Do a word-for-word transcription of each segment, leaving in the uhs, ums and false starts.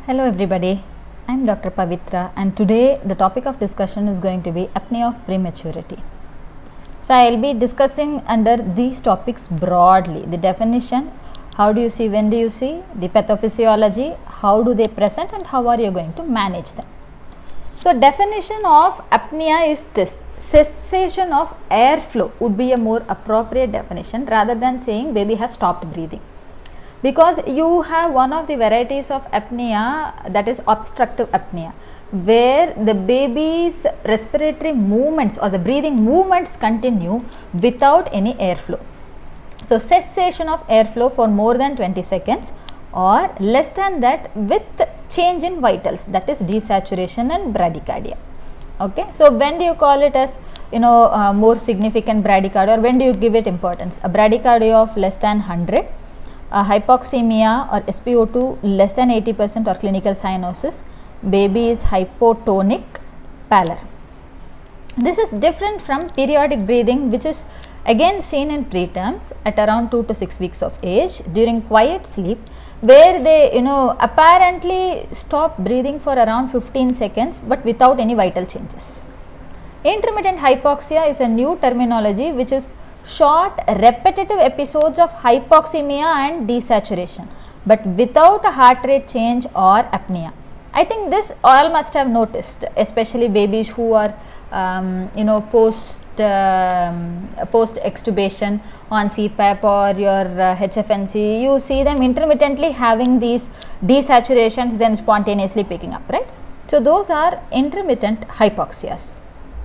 Hello everybody, I am Doctor Pavitra and today the topic of discussion is going to be apnea of prematurity. So I will be discussing under these topics broadly: the definition, how do you see, when do you see, the pathophysiology, how do they present and how are you going to manage them. So definition of apnea is this: cessation of airflow would be a more appropriate definition rather than saying baby has stopped breathing. Because you have one of the varieties of apnea, that is obstructive apnea, where the baby's respiratory movements or the breathing movements continue without any airflow. So cessation of airflow for more than twenty seconds or less than that with change in vitals, that is desaturation and bradycardia. Okay, so when do you call it as you know uh, more significant bradycardia, or when do you give it importance? A bradycardia of less than one hundred. Uh, hypoxemia or S p O two less than eighty percent or clinical cyanosis, baby is hypotonic, pallor. This is different from periodic breathing, which is again seen in preterms at around two to six weeks of age during quiet sleep, where they you know apparently stop breathing for around fifteen seconds but without any vital changes. Intermittent hypoxia is a new terminology which is short repetitive episodes of hypoxemia and desaturation but without a heart rate change or apnea. I think this all must have noticed, especially babies who are um, you know post um, post extubation on C PAP or your uh, H F N C. You see them intermittently having these desaturations, then spontaneously picking up, right? So those are intermittent hypoxias.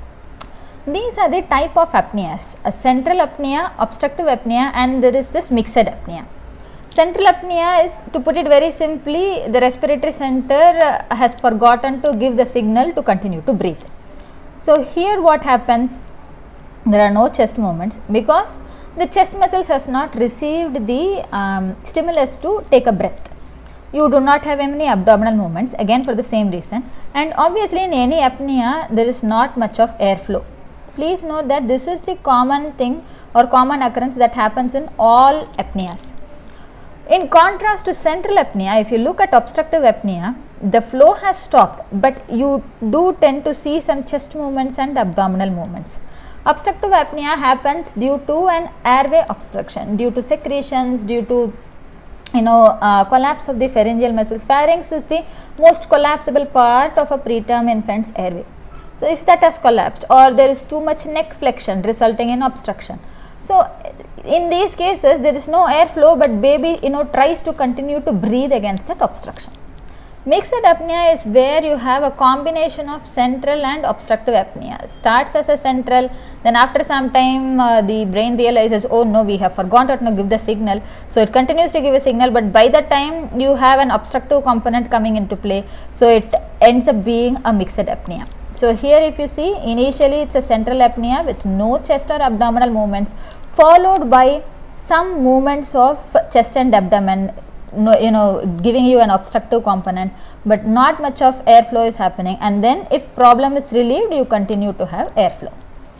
These are the type of apneas: a central apnea, obstructive apnea, and there is this mixed apnea. Central apnea is, to put it very simply, the respiratory center has forgotten to give the signal to continue to breathe. So here what happens, there are no chest movements because the chest muscles has not received the um, stimulus to take a breath. You do not have any abdominal movements, again for the same reason, and obviously in any apnea there is not much of airflow. Please note that this is the common thing or common occurrence that happens in all apneas. In contrast to central apnea, if you look at obstructive apnea, the flow has stopped, but you do tend to see some chest movements and abdominal movements. Obstructive apnea happens due to an airway obstruction, due to secretions, due to you know uh, collapse of the pharyngeal muscles. Pharynx is the most collapsible part of a preterm infant's airway. So if that has collapsed, or there is too much neck flexion resulting in obstruction. So in these cases there is no airflow, but baby you know tries to continue to breathe against that obstruction. Mixed apnea is where you have a combination of central and obstructive apnea. Starts as a central, then after some time uh, the brain realizes, oh no, we have forgotten to give the signal, so it continues to give a signal, but by the time you have an obstructive component coming into play, so it ends up being a mixed apnea. So here if you see, initially it is a central apnea with no chest or abdominal movements, followed by some movements of chest and abdomen, no, you know giving you an obstructive component, but not much of airflow is happening, and then if problem is relieved you continue to have airflow.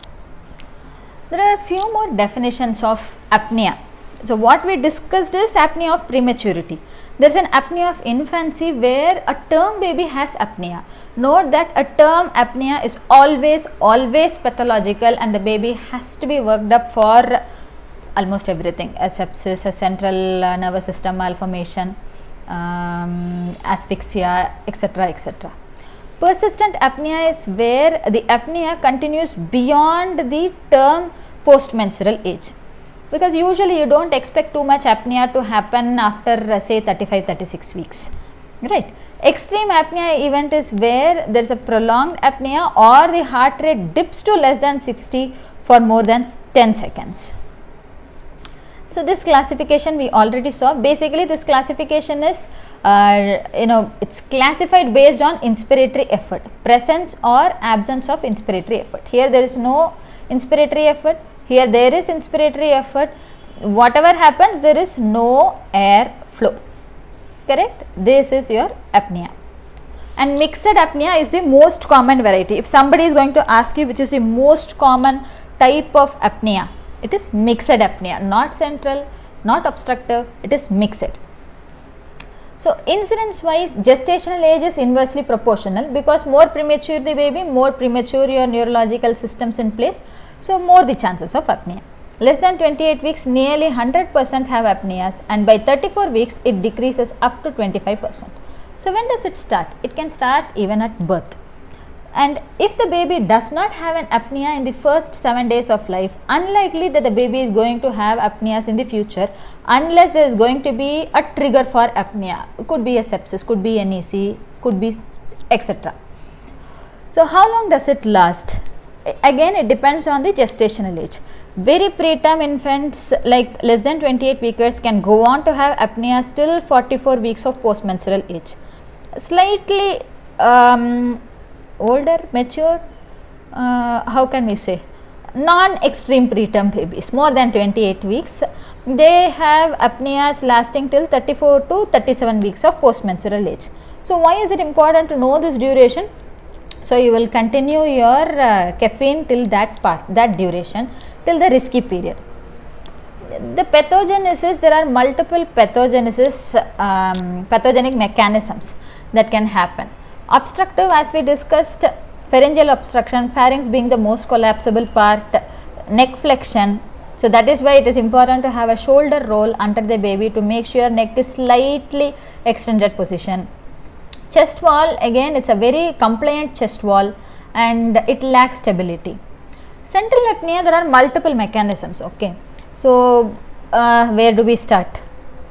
There are a few more definitions of apnea. So what we discussed is apnea of prematurity. There is an apnea of infancy where a term baby has apnea. Note that a term apnea is always always pathological and the baby has to be worked up for almost everything: a sepsis, a central uh, nervous system malformation, um, asphyxia, etc, et cetera. Persistent apnea is where the apnea continues beyond the term postmenstrual age, because usually you do not expect too much apnea to happen after uh, say thirty-five to thirty-six weeks, right? Extreme apnea event is where there is a prolonged apnea or the heart rate dips to less than sixty for more than ten seconds. So this classification we already saw. Basically this classification is uh, you know it's classified based on inspiratory effort, presence or absence of inspiratory effort. Here there is no inspiratory effort, here there is inspiratory effort. Whatever happens, there is no air flow. Correct? This is your apnea. And mixed apnea is the most common variety. If somebody is going to ask you which is the most common type of apnea, it is mixed apnea, not central, not obstructive, it is mixed. So incidence wise, gestational age is inversely proportional, because more premature the baby, more premature your neurological systems in place, so more the chances of apnea. Less than twenty-eight weeks, nearly one hundred percent have apneas, and by thirty-four weeks it decreases up to twenty-five percent. So when does it start? It can start even at birth. And if the baby does not have an apnea in the first seven days of life, unlikely that the baby is going to have apneas in the future, unless there is going to be a trigger for apnea. Could be a sepsis, could be N E C, could be et cetera. So how long does it last? Again, it depends on the gestational age. Very preterm infants like less than twenty-eight weekers can go on to have apneas till forty-four weeks of postmenstrual age. Slightly um, older, mature, uh, how can we say, non-extreme preterm babies, more than twenty-eight weeks, they have apneas lasting till thirty-four to thirty-seven weeks of postmenstrual age. So why is it important to know this duration? So you will continue your uh, caffeine till that part, that duration, till the risky period. The pathogenesis, there are multiple pathogenesis, um, pathogenic mechanisms that can happen. Obstructive, as we discussed, pharyngeal obstruction, pharynx being the most collapsible part, neck flexion. So that is why it is important to have a shoulder roll under the baby to make sure neck is slightly extended position. Chest wall, again it's a very compliant chest wall and it lacks stability. Central apnea, there are multiple mechanisms, okay. So uh, where do we start?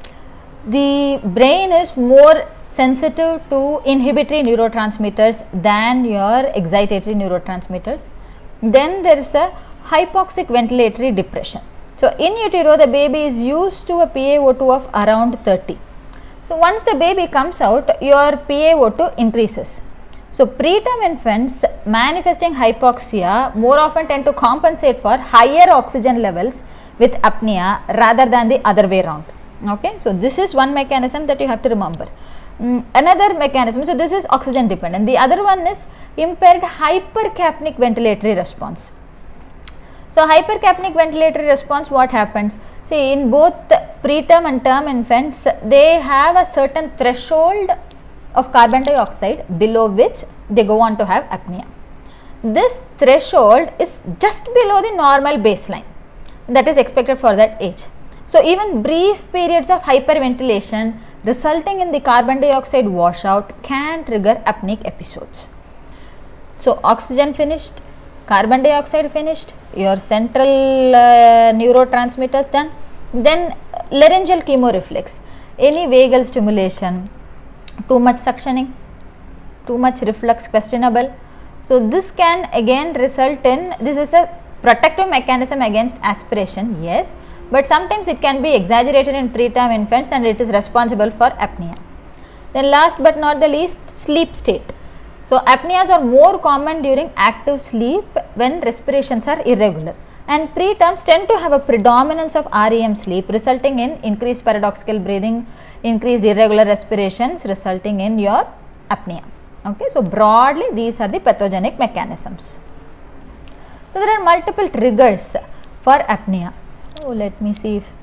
The brain is more sensitive to inhibitory neurotransmitters than your excitatory neurotransmitters. Then there is a hypoxic ventilatory depression. So in utero, the baby is used to a P a O two of around thirty. So once the baby comes out, your P a O two increases. So preterm infants manifesting hypoxia more often tend to compensate for higher oxygen levels with apnea rather than the other way around. Okay, so this is one mechanism that you have to remember. Mm, another mechanism, so this is oxygen dependent. The other one is impaired hypercapnic ventilatory response. So hypercapnic ventilatory response, what happens? See, in both preterm and term infants, they have a certain threshold of carbon dioxide below which they go on to have apnea. This threshold is just below the normal baseline that is expected for that age. So even brief periods of hyperventilation resulting in the carbon dioxide washout can trigger apneic episodes. So oxygen finished, carbon dioxide finished, your central uh, neurotransmitters done, then laryngeal chemoreflex, any vagal stimulation, too much suctioning, too much reflux questionable. So this can again result in, this is a protective mechanism against aspiration, yes, but sometimes it can be exaggerated in preterm infants and it is responsible for apnea. Then last but not the least, sleep state. So apneas are more common during active sleep when respirations are irregular, and preterms tend to have a predominance of R E M sleep resulting in increased paradoxical breathing, increased irregular respirations resulting in your apnea. Okay, so broadly these are the pathogenic mechanisms. So there are multiple triggers for apnea. Oh, let me see if,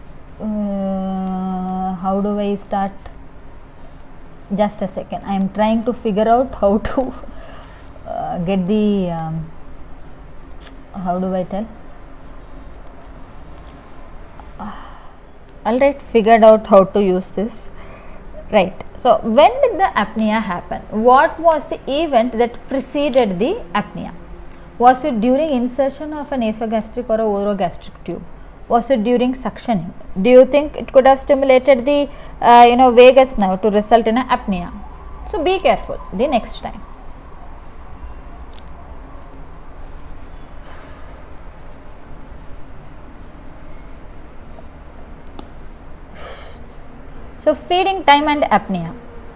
uh, how do I start? Just a second, I am trying to figure out how to uh, get the, um, how do I tell? Uh, Alright, figured out how to use this. Right. So when did the apnea happen? What was the event that preceded the apnea? Was it during insertion of an nasogastric or a orogastric tube? Was it during suctioning? Do you think it could have stimulated the uh, you know vagus nerve to result in an apnea? So be careful the next time. So feeding time and apnea.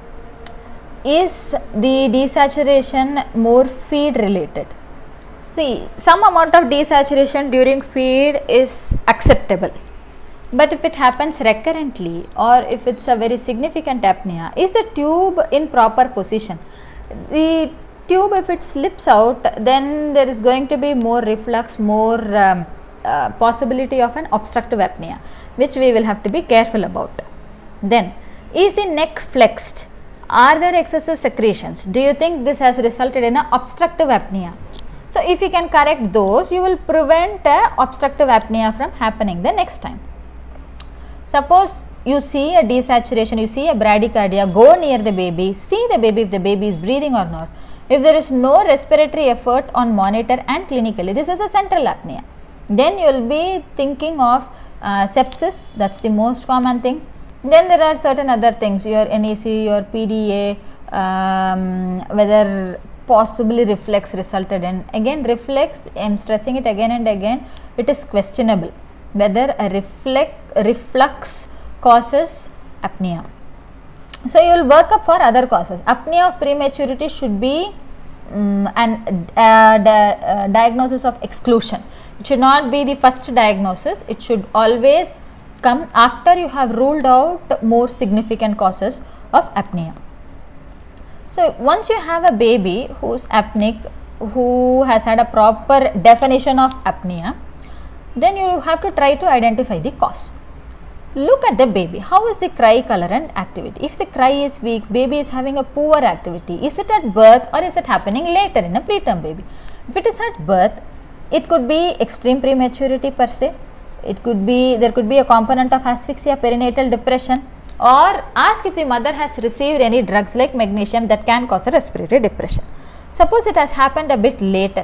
Is the desaturation more feed related? See, some amount of desaturation during feed is acceptable, but if it happens recurrently or if it's a very significant apnea, is the tube in proper position? The tube, if it slips out, then there is going to be more reflux, more um, uh, possibility of an obstructive apnea, which we will have to be careful about. Then Is the neck flexed? Are there excessive secretions? Do you think this has resulted in an obstructive apnea? So, if you can correct those, you will prevent a obstructive apnea from happening the next time. Suppose you see a desaturation, you see a bradycardia, go near the baby, see the baby if the baby is breathing or not. If there is no respiratory effort on monitor and clinically, this is a central apnea. Then you will be thinking of uh, sepsis, that is the most common thing. Then there are certain other things, your N E C, your P D A, um, whether possibly reflex resulted in. Again, reflex, I am stressing it again and again, it is questionable whether a reflex, reflux causes apnea. So, you will work up for other causes. Apnea of prematurity should be um, an uh, di uh, diagnosis of exclusion. It should not be the first diagnosis, it should always come after you have ruled out more significant causes of apnea. So, once you have a baby who is apneic, who has had a proper definition of apnea, then you have to try to identify the cause. Look at the baby, how is the cry, color and activity? If the cry is weak, baby is having a poor activity, is it at birth or is it happening later in a preterm baby? If it is at birth, it could be extreme prematurity per se, it could be, there could be a component of asphyxia, perinatal depression, or ask if the mother has received any drugs like magnesium that can cause a respiratory depression. Suppose it has happened a bit later,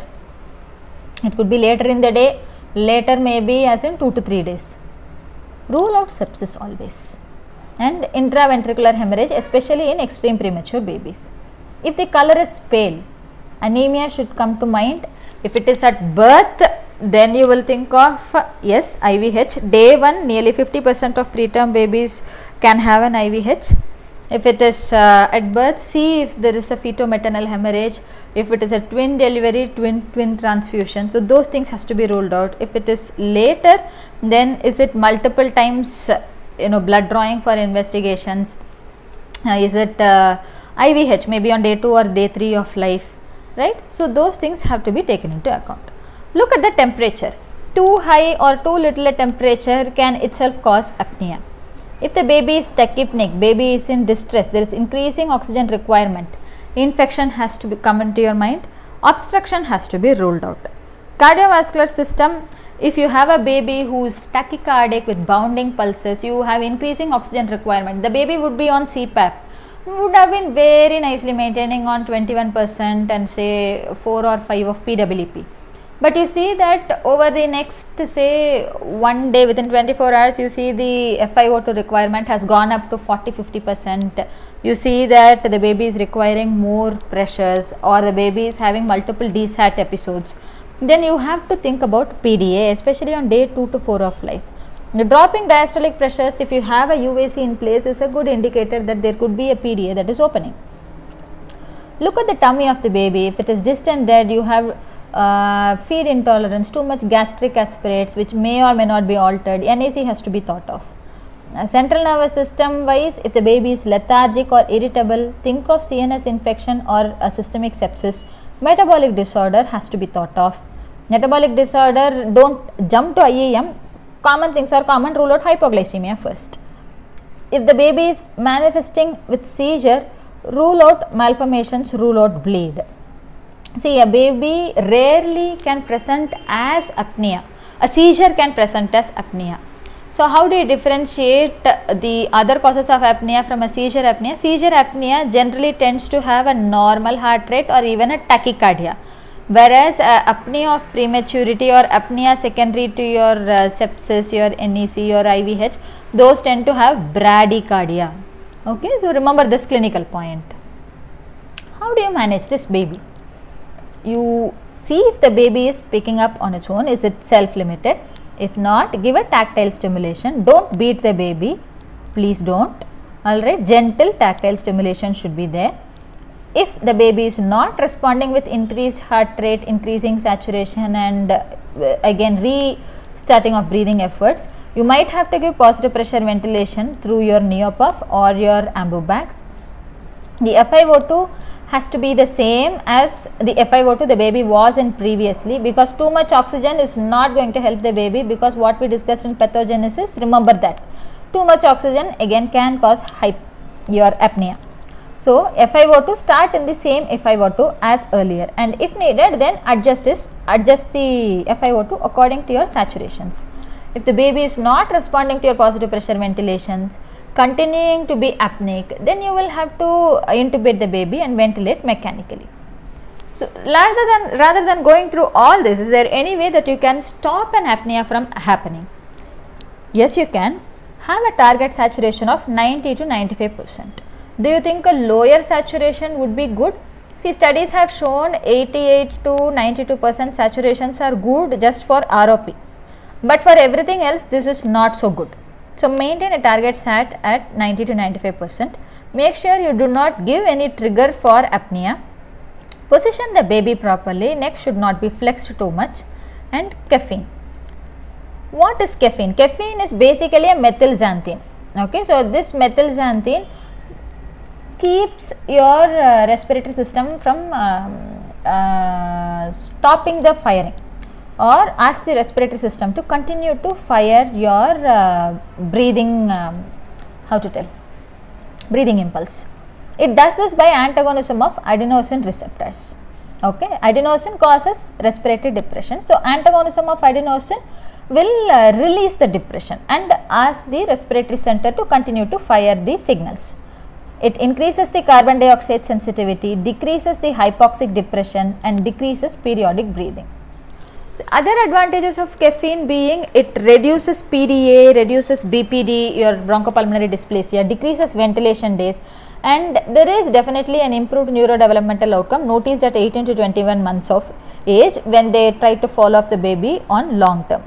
it could be later in the day, later maybe as in two to three days. Rule out sepsis always and intraventricular hemorrhage, especially in extreme premature babies. If the color is pale, anemia should come to mind. If it is at birth, then you will think of uh, yes, I V H. Day one, nearly fifty percent of preterm babies can have an I V H. If it is uh, at birth, see if there is a feto-maternal hemorrhage. If it is a twin delivery, twin twin transfusion. So, those things has to be ruled out. If it is later, then is it multiple times uh, you know blood drawing for investigations? Uh, is it uh, I V H maybe on day two or day three of life, right? So, those things have to be taken into account. Look at the temperature. Too high or too little a temperature can itself cause apnea. If the baby is tachypneic, baby is in distress, there is increasing oxygen requirement, infection has to be come into your mind, obstruction has to be ruled out. Cardiovascular system, if you have a baby who is tachycardic with bounding pulses, you have increasing oxygen requirement, the baby would be on C PAP, would have been very nicely maintaining on twenty-one percent and say four or five of P W P. But you see that over the next say one day, within twenty-four hours, you see the F i O two requirement has gone up to forty to fifty percent. You see that the baby is requiring more pressures or the baby is having multiple desat episodes. Then you have to think about P D A, especially on day two to four of life. The dropping diastolic pressures, if you have a U A C in place, is a good indicator that there could be a P D A that is opening. Look at the tummy of the baby. If it is distended, you have Uh, feed intolerance, too much gastric aspirates which may or may not be altered, N A C has to be thought of. Uh, central nervous system wise, if the baby is lethargic or irritable, think of C N S infection or a systemic sepsis. Metabolic disorder has to be thought of. Metabolic disorder, don't jump to I E M, common things are common, rule out hypoglycemia first. If the baby is manifesting with seizure, rule out malformations, rule out bleed. See, a baby rarely can present as apnea, a seizure can present as apnea. So, how do you differentiate the other causes of apnea from a seizure apnea? Seizure apnea generally tends to have a normal heart rate or even a tachycardia, whereas uh, apnea of prematurity or apnea secondary to your uh, sepsis, your N E C, your I V H, those tend to have bradycardia. Okay, so remember this clinical point. How do you manage this baby? You see if the baby is picking up on its own, is it self-limited? If not, give a tactile stimulation. Don't beat the baby, please don't. Alright, gentle tactile stimulation should be there. If the baby is not responding with increased heart rate, increasing saturation and uh, again restarting of breathing efforts, you might have to give positive pressure ventilation through your neopuff or your ambubags. The F i O two has to be the same as the F i O two the baby was in previously, because too much oxygen is not going to help the baby, because what we discussed in pathogenesis, remember that too much oxygen again can cause your apnea. So, F i O two start in the same F i O two as earlier, and if needed then adjust this adjust the F i O two according to your saturations. If the baby is not responding to your positive pressure ventilations, continuing to be apneic, then you will have to intubate the baby and ventilate mechanically. So, rather than rather than going through all this, is there any way that you can stop an apnea from happening? Yes, you can. Have a target saturation of ninety to ninety-five percent. Do you think a lower saturation would be good? See, studies have shown eighty-eight to ninety-two percent saturations are good just for R O P, but for everything else this is not so good. So, maintain a target sat at ninety to ninety-five percent. Make sure you do not give any trigger for apnea. Position the baby properly, neck should not be flexed too much, and caffeine. What is caffeine? Caffeine is basically a methylxanthine. Okay, so this methylxanthine keeps your uh, respiratory system from um, uh, stopping the firing, or asks the respiratory system to continue to fire your uh, breathing, um, how to tell, breathing impulse. It does this by antagonism of adenosine receptors. Okay, adenosine causes respiratory depression. So, antagonism of adenosine will uh, release the depression and ask the respiratory center to continue to fire the signals. It increases the carbon dioxide sensitivity, decreases the hypoxic depression, and decreases periodic breathing. So, other advantages of caffeine being it reduces P D A, reduces B P D, your bronchopulmonary dysplasia, decreases ventilation days, and there is definitely an improved neurodevelopmental outcome noticed at eighteen to twenty-one months of age when they try to fall off the baby on long term.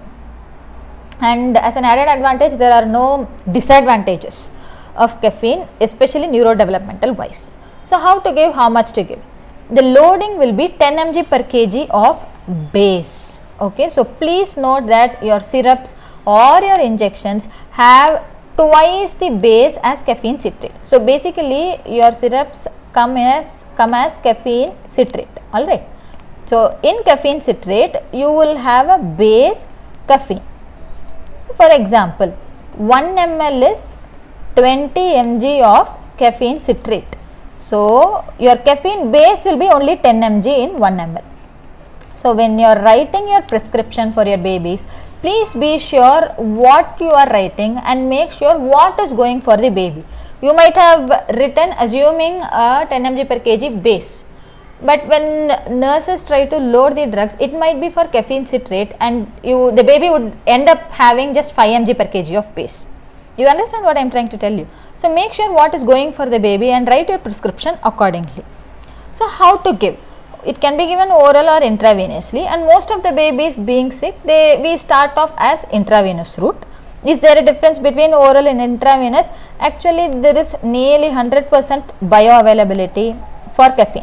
And as an added advantage, there are no disadvantages of caffeine, especially neurodevelopmental wise. So, how to give, how much to give? The loading will be ten milligrams per kg of base. Okay, so please note that your syrups or your injections have twice the base as caffeine citrate. So, basically your syrups come as come as caffeine citrate. All right. So, in caffeine citrate you will have a base caffeine. So, for example, one milliliter is twenty milligrams of caffeine citrate. So, your caffeine base will be only ten milligrams in one milliliter. So, when you are writing your prescription for your babies, please be sure what you are writing and make sure what is going for the baby. You might have written assuming a ten milligrams per kg base, but when nurses try to load the drugs, it might be for caffeine citrate and you the baby would end up having just five milligrams per kg of base. You understand what I am trying to tell you? So, make sure what is going for the baby and write your prescription accordingly. So, how to give? It can be given oral or intravenously, and most of the babies being sick, they we start off as intravenous route. Is there a difference between oral and intravenous? Actually, there is nearly one hundred percent bioavailability for caffeine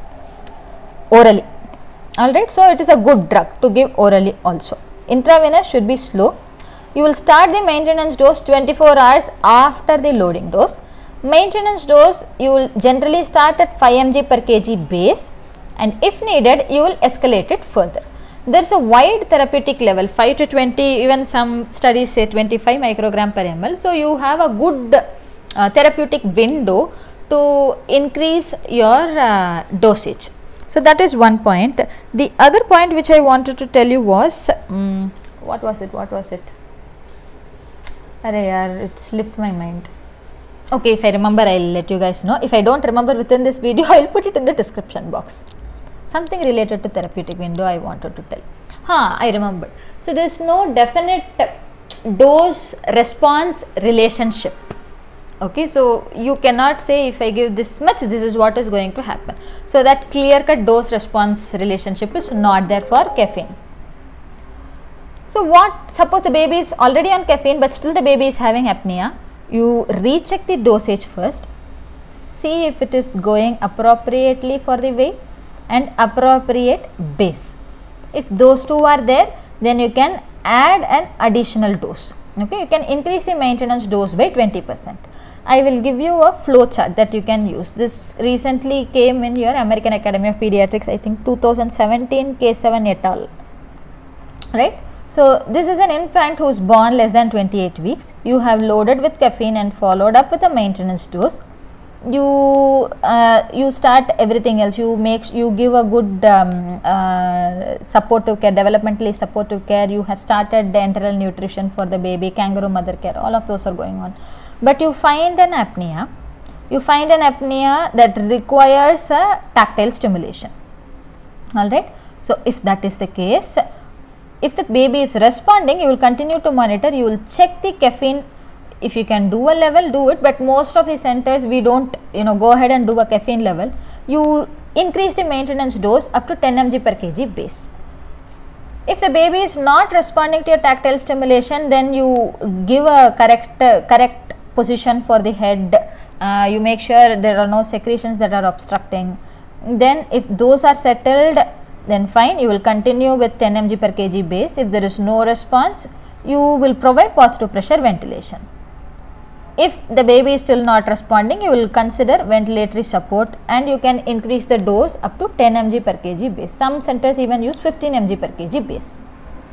orally. Alright, so it is a good drug to give orally also. Intravenous should be slow. You will start the maintenance dose twenty-four hours after the loading dose. Maintenance dose you will generally start at five milligrams per kg base, and if needed you will escalate it further. There is a wide therapeutic level, five to twenty, even some studies say twenty-five microgram per ml. So, you have a good uh, therapeutic window to increase your uh, dosage. So, that is one point. The other point which I wanted to tell you was, um, what was it, what was it? Arey yaar, it slipped my mind. Okay, if I remember I will let you guys know. If I do not remember within this video, I will put it in the description box. Something related to therapeutic window I wanted to tell. Huh, I remember. So, there is no definite dose response relationship. Okay, so you cannot say if I give this much, this is what is going to happen. So, that clear cut dose response relationship is not there for caffeine. So, what suppose the baby is already on caffeine, but still the baby is having apnea. You recheck the dosage first, see if it is going appropriately for the weight and appropriate base. If those two are there, then you can add an additional dose. Okay, you can increase the maintenance dose by twenty percent. I will give you a flow chart that you can use. This recently came in your American Academy of Pediatrics, I think two thousand seventeen, K seven et al. Right. So, this is an infant who is born less than twenty-eight weeks. You have loaded with caffeine and followed up with a maintenance dose. you uh, you start everything else. You make you give a good um, uh, supportive care, developmentally supportive care. You have started the enteral nutrition for the baby, kangaroo mother care, all of those are going on. But you find an apnea, you find an apnea that requires a tactile stimulation. Alright. So, if that is the case, if the baby is responding, you will continue to monitor, you will check the caffeine. If you can do a level, do it, but most of the centers we don't, you know, go ahead and do a caffeine level. You increase the maintenance dose up to ten milligrams per kg base. If the baby is not responding to your tactile stimulation, then you give a correct, uh, correct position for the head. Uh, you make sure there are no secretions that are obstructing. Then if those are settled, then fine, you will continue with ten milligrams per kg base. If there is no response, you will provide positive pressure ventilation. If the baby is still not responding, you will consider ventilatory support, and you can increase the dose up to ten milligrams per kg base. Some centers even use fifteen milligrams per kg base.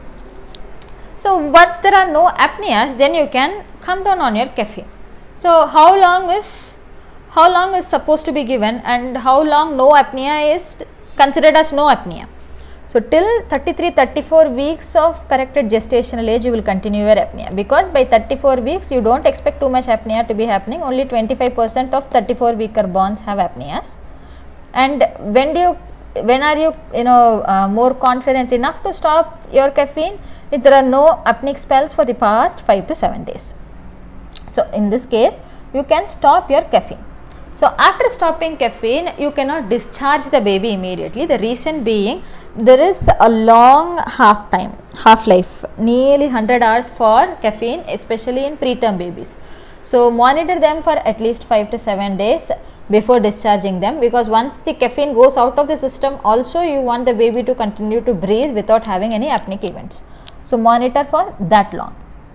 So, once there are no apneas, then you can come down on your caffeine. So, how long is how long is supposed to be given, and how long no apnea is considered as no apnea? So, till thirty-three thirty-four weeks of corrected gestational age, you will continue your apnea, because by thirty-four weeks you do not expect too much apnea to be happening. Only twenty-five percent of thirty-four weeker borns have apneas. And when do you when are you you know uh, more confident enough to stop your caffeine? If there are no apneic spells for the past five to seven days. So, in this case you can stop your caffeine. So, after stopping caffeine, you cannot discharge the baby immediately. The reason being, there is a long half time, half life, nearly one hundred hours for caffeine, especially in preterm babies. So, monitor them for at least five to seven days before discharging them, because once the caffeine goes out of the system, also you want the baby to continue to breathe without having any apneic events. So, monitor for that long.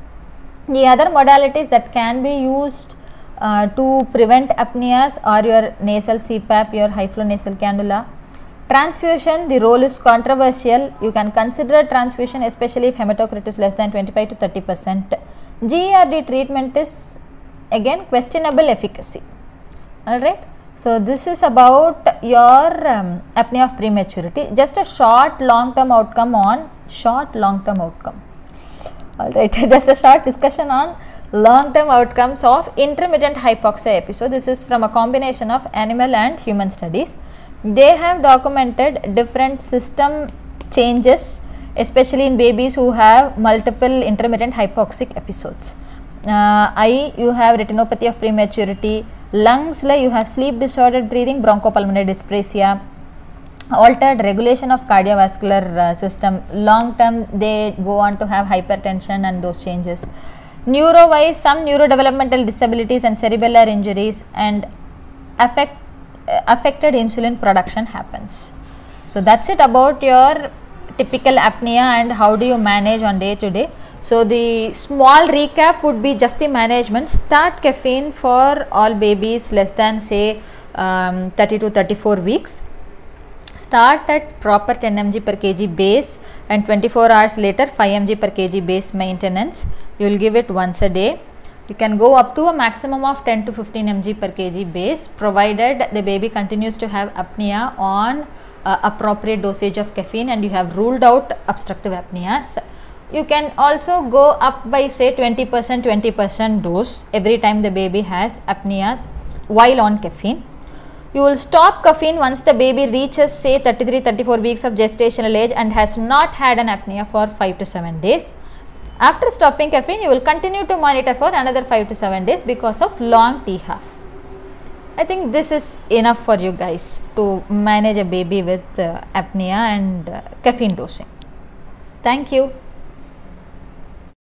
The other modalities that can be used Uh, to prevent apneas are your nasal C PAP, your high flow nasal cannula. Transfusion, the role is controversial. You can consider transfusion, especially if hematocrit is less than twenty-five to thirty percent. G E R D treatment is again questionable efficacy. Alright. So, this is about your um, apnea of prematurity. Just a short long term outcome on short long term outcome. Alright, just a short discussion on long term outcomes of intermittent hypoxia episode. This is from a combination of animal and human studies. They have documented different system changes, especially in babies who have multiple intermittent hypoxic episodes. Uh, eye, you have retinopathy of prematurity. Lungs, like you have sleep disordered breathing, bronchopulmonary dysplasia, altered regulation of cardiovascular uh, system. Long term, they go on to have hypertension and those changes. Neuro wise, some neurodevelopmental disabilities and cerebellar injuries, and affect, uh, affected insulin production happens. So, that is it about your typical apnea and how do you manage on day to day. So, the small recap would be just the management. Start caffeine for all babies less than say um, thirty to thirty-four weeks. Start at proper ten milligrams per kg base, and twenty-four hours later five milligrams per kg base maintenance. You will give it once a day. You can go up to a maximum of ten to fifteen milligrams per kg base, provided the baby continues to have apnea on uh, appropriate dosage of caffeine and you have ruled out obstructive apneas. You can also go up by say twenty percent twenty percent dose every time the baby has apnea while on caffeine. You will stop caffeine once the baby reaches say thirty-three thirty-four weeks of gestational age and has not had an apnea for five to seven days. After stopping caffeine, you will continue to monitor for another five to seven days because of long T half. I think this is enough for you guys to manage a baby with uh, apnea and uh, caffeine dosing. Thank you.